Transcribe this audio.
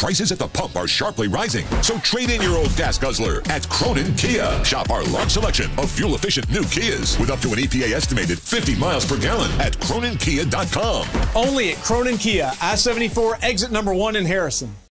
prices at the pump are sharply rising. So trade in your old gas guzzler at Cronin Kia. Shop our large selection of fuel-efficient new Kias with up to an EPA estimated 50 miles per gallon at CroninKia.com. Only at Cronin Kia, I-74 exit number 1 in Harrison.